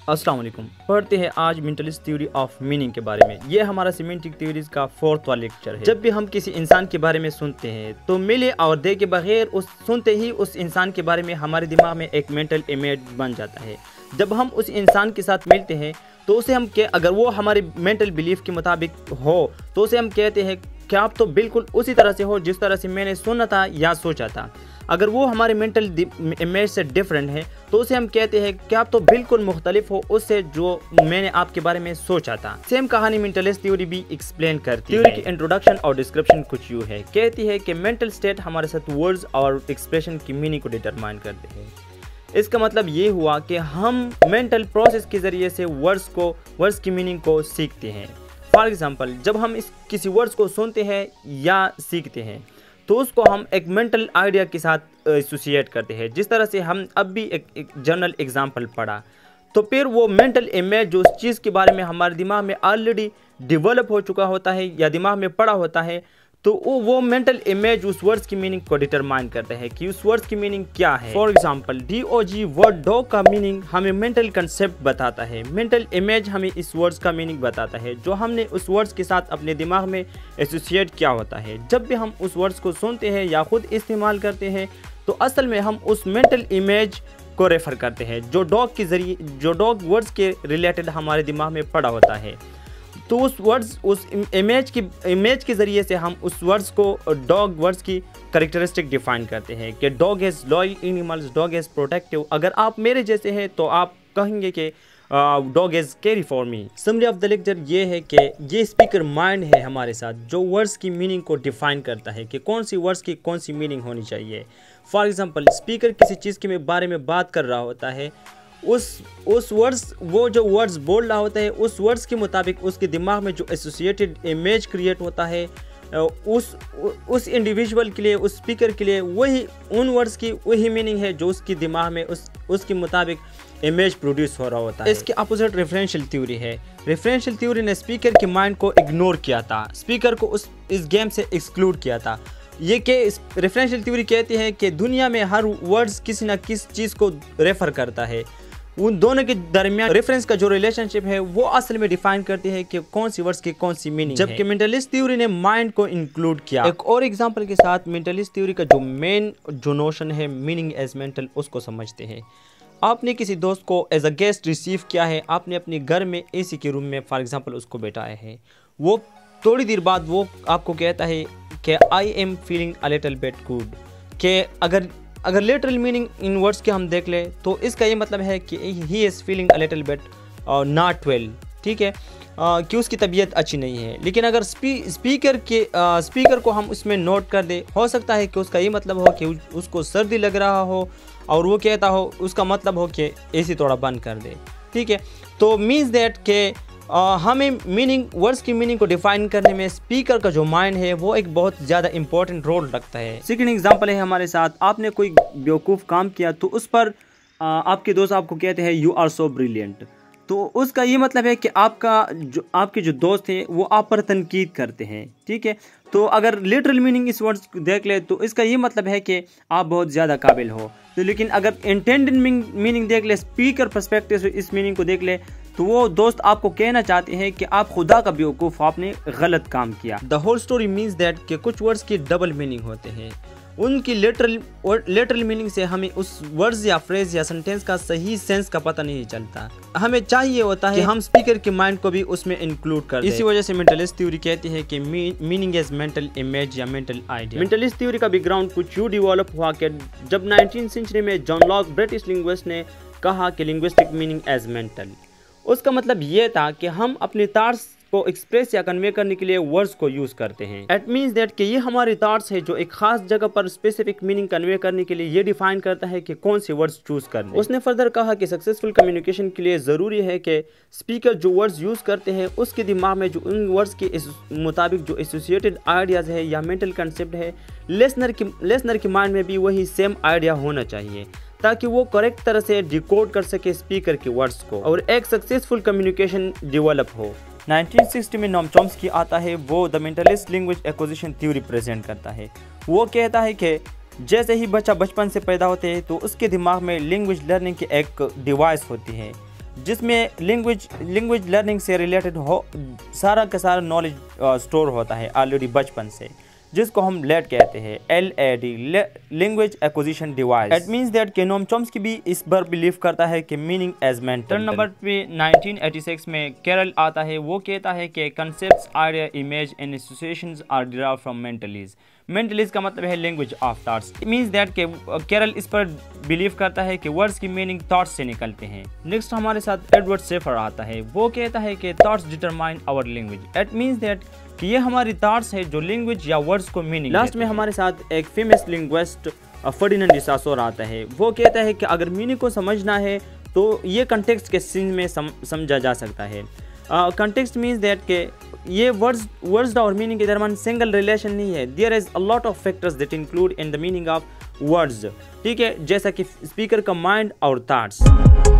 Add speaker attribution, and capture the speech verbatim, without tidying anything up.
Speaker 1: अस्सलाम वालेकुम। पढ़ते हैं आज मेंटलिस्ट थ्योरी ऑफ मीनिंग के बारे में। ये हमारा सेमेंटिक थ्योरीज का फोर्थ वाला लेक्चर है। जब भी हम किसी इंसान के बारे में सुनते हैं तो मिले और दे के बगैर उस सुनते ही उस इंसान के बारे में हमारे दिमाग में एक मेंटल इमेज बन जाता है। जब हम उस इंसान के साथ मिलते हैं तो उसे हम के अगर वो हमारे मेंटल बिलीफ के मुताबिक हो तो उसे हम कहते हैं कि आप तो बिल्कुल उसी तरह से हो जिस तरह से मैंने सुना था या सोचा था। अगर वो हमारे मेंटल इमेज से डिफरेंट है तो उसे हम कहते हैं कि आप तो बिल्कुल मुख्तलिफ हो उससे जो मैंने आपके बारे में सोचा था। सेम कहानी मेंटलिस्ट थ्योरी भी एक्सप्लेन करती है। थ्योरी की इंट्रोडक्शन और डिस्क्रिप्शन कुछ यूँ है, कहती है कि मेंटल स्टेट हमारे साथ वर्ड्स और एक्सप्रेशन की मीनिंग को डिटरमाइन करते हैं। इसका मतलब ये हुआ कि हम मेंटल प्रोसेस के ज़रिए से वर्ड्स को वर्ड्स की मीनिंग को सीखते हैं। फॉर एग्जांपल, जब हम इस किसी वर्ड्स को सुनते हैं या सीखते हैं तो उसको हम एक मेंटल आइडिया के साथ एसोसिएट करते हैं। जिस तरह से हम अब भी एक, एक जनरल एग्जांपल पढ़ा तो फिर वो मेंटल इमेज जो उस चीज़ के बारे में हमारे दिमाग में ऑलरेडी डेवलप हो चुका होता है या दिमाग में पड़ा होता है तो वो वो मेंटल इमेज उस वर्ड्स की मीनिंग को डिटरमाइन करता है कि उस वर्ड्स की मीनिंग क्या है। For example, D O G word dog का मीनिंग हमें मेंटल कंसेप्ट बताता है। मेंटल इमेज हमें इस वर्ड्स का मीनिंग बताता है जो हमने उस वर्ड्स के साथ अपने दिमाग में एसोसिएट किया होता है। जब भी हम उस वर्ड्स को सुनते हैं या खुद इस्तेमाल करते हैं तो असल में हम उस मेंटल इमेज को रेफर करते हैं जो डॉग के जरिए जो डॉग वर्ड्स के रिलेटेड हमारे दिमाग में पड़ा होता है। तो उस वर्ड्स उस इमेज की इमेज के ज़रिए से हम उस वर्ड्स को डॉग वर्ड्स की कैरेक्टरिस्टिक डिफाइन करते हैं कि dog is loyal animals, dog is protective. अगर आप मेरे जैसे हैं तो आप कहेंगे कि dog is caring for me. Summary of the lecture ये है कि ये स्पीकर माइंड है हमारे साथ जो वर्ड्स की मीनिंग को डिफाइन करता है कि कौन सी वर्ड्स की कौन सी मीनिंग होनी चाहिए। फॉर एग्जाम्पल, स्पीकर किसी चीज़ के बारे में बात कर रहा होता है, उस उस वर्ड्स वो जो वर्ड्स बोल रहा होता है उस वर्ड्स के मुताबिक उसके दिमाग में जो एसोसिएटेड इमेज क्रिएट होता है उस उस इंडिविजुअल के लिए, उस स्पीकर के लिए वही उन वर्ड्स की वही मीनिंग है जो उसके दिमाग में उस उसके मुताबिक इमेज प्रोड्यूस हो रहा होता है। इसके अपोजिट रेफरेंशियल थ्योरी है। रेफरेंशियल थ्योरी ने स्पीकर के माइंड को इग्नोर किया था, स्पीकर को उस इस गेम से एक्सक्लूड किया था। ये कि रेफरेंशियल थ्योरी कहती है कि दुनिया में हर वर्ड्स किसी न किस चीज़ को रेफर करता है। उन दोनों के दरमियान रेफरेंस का जो रिलेशनशिप है वो असल में डिफाइन करती है कि कौन सी वर्ड्स की कौन सी मीनिंग है। जबकि मेंटलिस्ट थ्योरी ने माइंड को इंक्लूड किया। एक और एग्जांपल के साथ मेंटलिस्ट थ्योरी का जो मेन जो नोशन है मीनिंग एज मेंटल उसको समझते हैं। आपने किसी दोस्त को एज अ गेस्ट रिसीव किया है, आपने अपने घर में एसी के रूम में फॉर एग्जांपल उसको बैठाया है। वो थोड़ी देर बाद वो आपको कहता है कि I am feeling a little bit good. कि अगर अगर लिटरल मीनिंग इन वर्ड्स के हम देख लें तो इसका ये मतलब है कि he is feeling a little bit not well, ठीक है, uh, कि उसकी तबीयत अच्छी नहीं है। लेकिन अगर स्पी, स्पीकर के uh, स्पीकर को हम उसमें नोट कर दे, हो सकता है कि उसका ये मतलब हो कि उसको सर्दी लग रहा हो और वो कहता हो उसका मतलब हो कि एसी थोड़ा बंद कर दे, ठीक है। तो मीन्स दैट के Uh, हमें मीनिंग वर्ड्स की मीनिंग को डिफाइन करने में स्पीकर का जो माइंड है वो एक बहुत ज़्यादा इंपॉर्टेंट रोल रखता है। सेकंड एग्जांपल है हमारे साथ, आपने कोई बेवकूफ़ काम किया तो उस पर uh, आपके दोस्त आपको कहते हैं यू आर सो ब्रिलियंट। तो उसका ये मतलब है कि आपका जो आपके जो दोस्त हैं वो आप पर तनकीद करते हैं, ठीक है। तो अगर लिटरल मीनिंग इस वर्ड्स को देख ले तो इसका ये मतलब है कि आप बहुत ज़्यादा काबिल हो। तो लेकिन अगर इंटेंडेड मीनिंग देख ले, स्पीकर पर्सपेक्टिव से इस मीनिंग को देख ले तो वो दोस्त आपको कहना चाहते हैं कि आप खुदा का बेवकूफ़, आपने गलत काम किया। The whole story means that कि कुछ वर्ड्स की डबल मीनिंग होते हैं। उनकी लिटरल लिटरल मीनिंग से हमें उस वर्ड्स या फ्रेज या सेंटेंस का सही सेंस का पता नहीं चलता। हमें चाहिए होता है कि हम स्पीकर के माइंड को भी उसमें इंक्लूड कर दें। इसी वजह से मेंटलिस्ट थ्योरी कहती है कि मीनिंग इज मेंटल इमेज या मेंटल आइडिया। मेंटलिस्ट थ्योरी का बैकग्राउंड कुछ यूँ डेवलप हुआ कि जब नाइनटीन सेंचुरी में जॉन लॉक ब्रिटिश लिंग्विस्ट ने कहा कि लिंग्विस्टिक मीनिंग एज मेंटल। उसका मतलब ये था कि हम अपने थॉट्स को एक्सप्रेस या कन्वे करने के लिए वर्ड्स को यूज़ करते हैं। इट मीन्स दैट कि ये हमारे थॉट्स है जो एक खास जगह पर स्पेसिफिक मीनिंग कन्वे करने के लिए ये डिफाइन करता है कि कौन से वर्ड्स चूज़ करने। उसने फर्दर कहा कि सक्सेसफुल कम्युनिकेशन के लिए ज़रूरी है कि स्पीकर जो वर्ड्स यूज़ करते हैं उसके दिमाग में जो उन वर्ड्स के मुताबिक जो एसोसिएटेड आइडियाज़ है या मेंटल कंसेप्ट है, लिसनर की लिसनर के माइंड में भी वही सेम आइडिया होना चाहिए ताकि वो करेक्ट तरह से डिकोड कर सके स्पीकर के वर्ड्स को और एक सक्सेसफुल कम्युनिकेशन डेवलप हो। नाइनटीन सिक्सटी में नॉम चॉम्स्की आता है, वो the mentalist language acquisition theory present करता है। वो कहता है कि जैसे ही बच्चा बचपन से पैदा होते हैं तो उसके दिमाग में लैंग्वेज लर्निंग की एक डिवाइस होती है जिसमें लैंग्वेज लैंग्वेज लर्निंग से रिलेटेड हो सारा का सारा नॉलेज स्टोर होता है ऑलरेडी बचपन से, जिसको हम लेट कहते हैं, L A D, language acquisition device. It means that कि नोम चॉम्स्की भी इस पर बिलीव करता है कि meaning as mental. Turn number पे नाइनटीन एटी सिक्स में कैरल आता है। वो कहता है कि concepts, idea, image and associations are derived from mentalist. Mentalist का मतलब है language of thoughts. It means that कि कैरल इस पर बिलीव करता है कि वर्ड्स की मीनिंग थॉट्स से निकलते हैं। नेक्स्ट हमारे साथ एडवर्ड शेफर आता है। वो कहता है कि thoughts determine our language. It means that कि ये हमारी थॉट्स है जो लैंग्वेज या वर्ड्स को मीनिंग। लास्ट में हमारे साथ एक famous linguist Ferdinand de Saussure आता है। वो कहता है कि अगर मीनिंग को समझना है तो ये कंटेक्स्ट के सीन में सम, समझा जा सकता है। कंटेक्स्ट मीन्स दैट के ये वर्ड्स वर्ड्स और मीनिंग के दरमियान सिंगल रिलेशन नहीं है। There is a lot of factors that include in the meaning of words. ठीक है, जैसा कि स्पीकर का माइंड और थॉट्स।